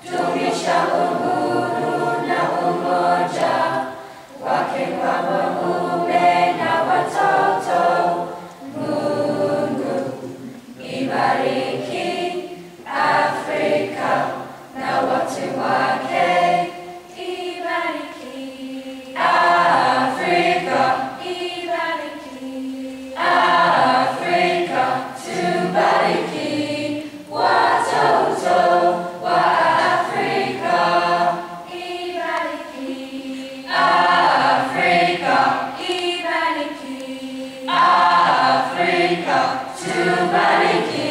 dumisha uhuru na umoja wake kwa waume na watoto. Mungu ibariki Afrika na watu wake. Ibariki Afrika, ibariki Afrika, tubariki watoto wa Afrika. Ibariki Afrika, ibariki Afrika, tubariki